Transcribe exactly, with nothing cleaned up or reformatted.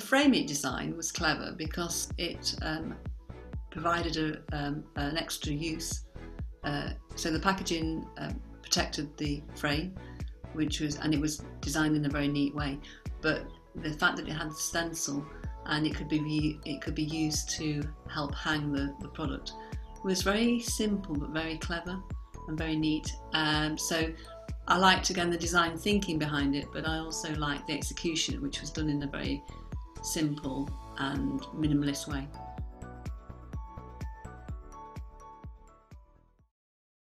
framing design was clever because it um, provided a, um, an extra use. Uh, so the packaging um, protected the frame, which was, and it was designed in a very neat way. But the fact that it had the stencil and it could be it could be used to help hang the, the product was very simple but very clever and very neat. Um, so I liked again the design thinking behind it, but I also liked the execution, which was done in a very simple and minimalist way.